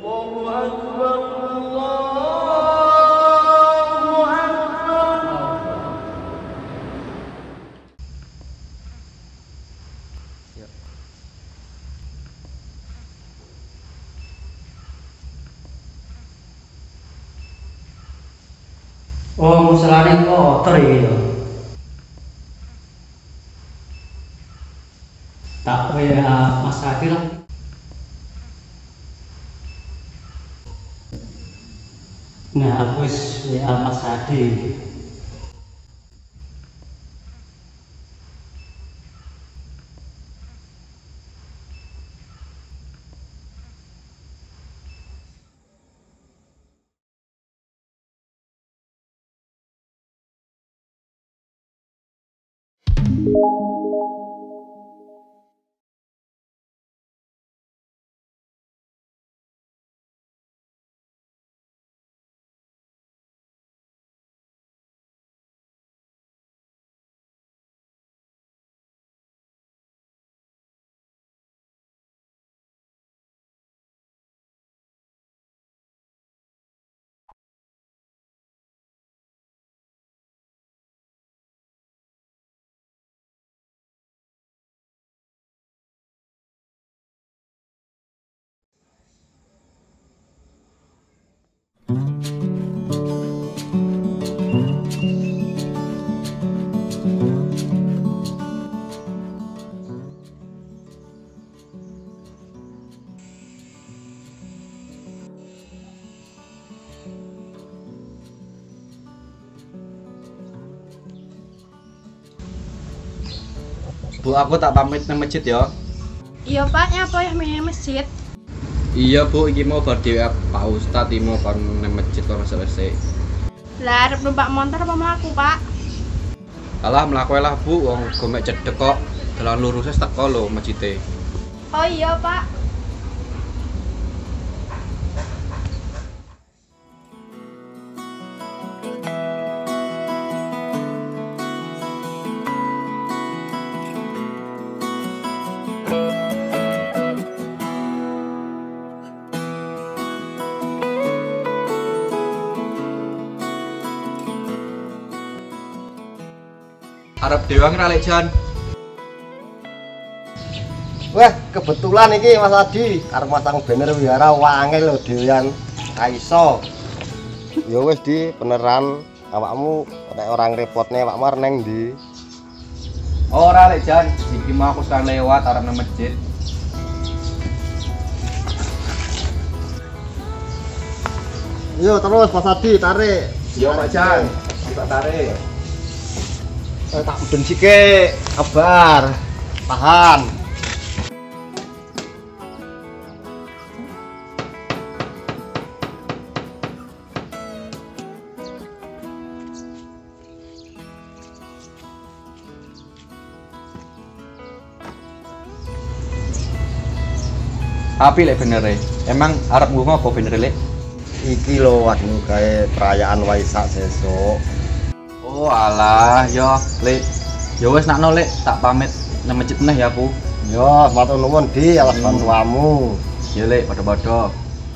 Allahu Akbar, Allahu Akbar. Ya. Oh, musolane kotor iki ya. Tak WA Mas Adi lah. Nah, aku wis WA Mas Adi. Bu, aku tak pamit nang masjid ya. Iya Pak, nyapa ya main masjid? Iya Bu, iki mau bar dhewe Pak Ustad iki mau kon nang masjid ora selesai. Lah arep numpak montor apa mlaku Pak? Alah mlaku lah Bu, wong gomek cedek kok. Dalan lurus wis teko lho masjide. Oh iya Pak. Arep dhewe ngira lek Jan. Wah, kebetulan iki Mas Adi arep masang banner wihara wangel lho dhewean kaiso. Ya wis di beneran awakmu nek ora ngrepotne awakmu arep nang ndi? Ora lek Jan, iki mau aku sekalian lewat arep nang masjid. Yo terus Mas Adi tarik. Yo Pak Jan, kita tarik. Tak uden sike kabar. Tahan. Api lek benere. Emang arep nggo apa benere lek? Iki lho waduh kae perayaan Waisak sesuk. Oh alah, yo lek. Yo wis nakno lek, tak pamit nang masjid meneh ya aku. Yo, matur nuwun Di atas bantuanmu. Ya lek, padha-padha.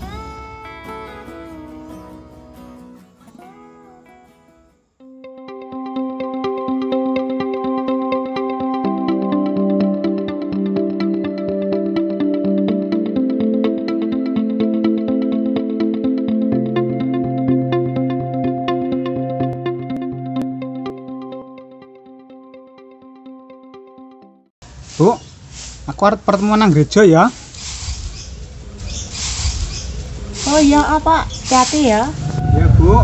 Bu, aku arep pertemuan nang gereja ya. Oh iya apa? Hati-hati ya. Ya Bu.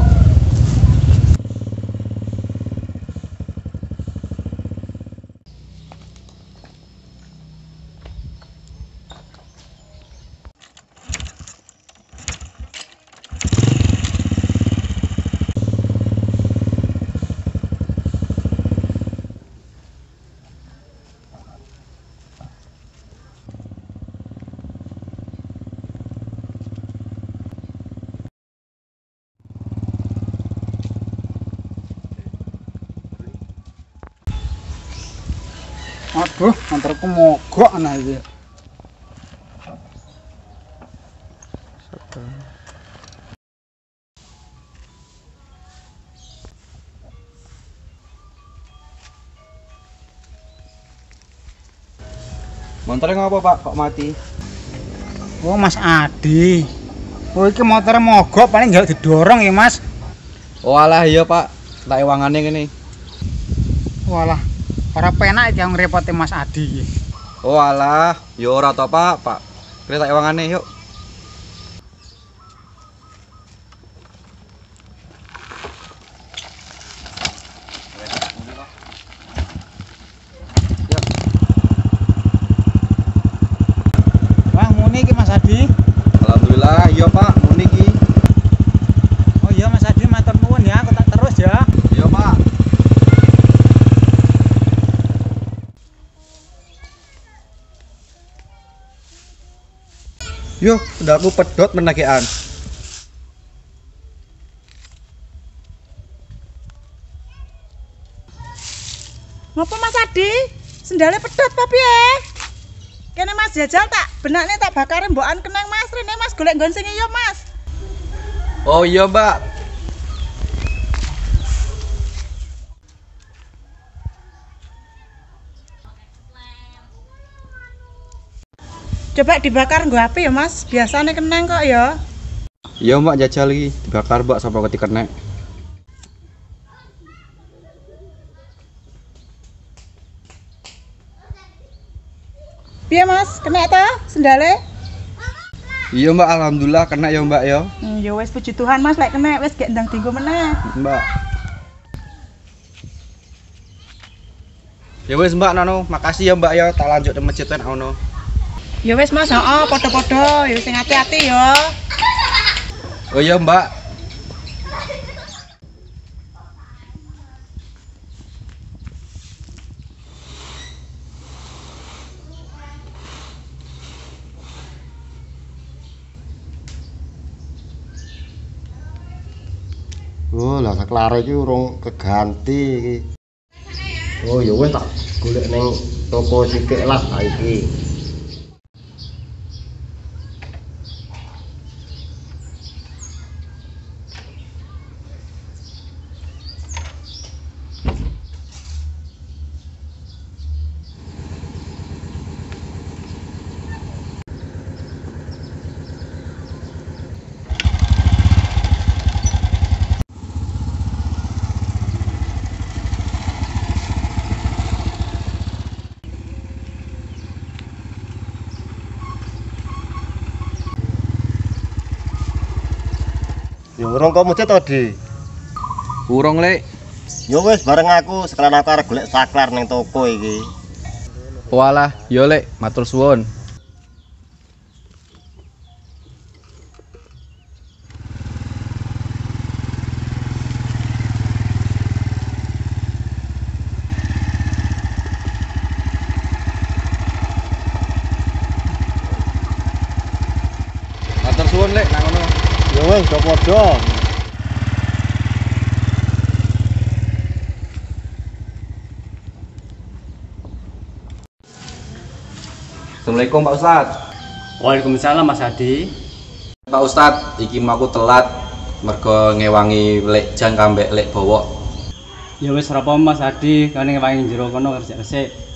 Aduh, antarku mogok ana iki. Motornya ngapa Pak kok mati? Oh Mas Adi. Oh iki motornya mogok paling njaluk didorong ya Mas. Oh alah iya Pak, tak ewangane ngene. Walah, ora penak iki yang ngrepoti Mas Adi iki. Oh alah, ya ora to Pak. Kira tak ewangane yuk. Wah, muni iki Mas Adi. Alhamdulillah, iya Pak, muni iki. Oh iya Mas Adi, matur nuwun ya, aku tak terus ya. Iya Pak. Yo, udah aku pedot menakian. Ngapa Mas Adi? Sendalnya pedot apa piye? Kene Mas jajal tak benakne tak bakare mbokan kenang Mas. Rene Mas golek nggon sing iya Mas. Oh iya Mbak. Coba dibakar nggo api ya Mas. Biasane kenang kok ya. Iya Mbak jajal lagi dibakar Mbak sampai ketik kena. Piye Mas? Kena ta sendale? Iya Mbak, alhamdulillah kena ya Mbak ya. Ya wis puji Tuhan Mas lek kena wis gek ndang dienggo meneh. Mbak. Ya wis Mbak Nono, makasih ya Mbak ya, tak lanjut ke masjid kan ono. Ya wis Mas, heeh padha-padha ya sing hati-hati ya. Oh iya Mbak. Oh, lah saklare iki urung keganti iki. Oh, ya wis tak golek ning toko sikik lah saiki. Ya urung kok mucet to, Di? Urung Lek. Ya wis bareng aku, sekalian aku arep golek saklar ning toko iki. Walah, yo Lek, matur suwun. Matur suwun Lek, nang ngono. Ya wis padha. Assalamualaikum Pak Ustadz. Waalaikumsalam Mas Adi. Pak Ustadz, iki mau aku telat mergo ngewangi Lek Jan kambek Lek Bowo. Ya wis ora apa Mas Adi, kene ngewangi jero kono resik-resik.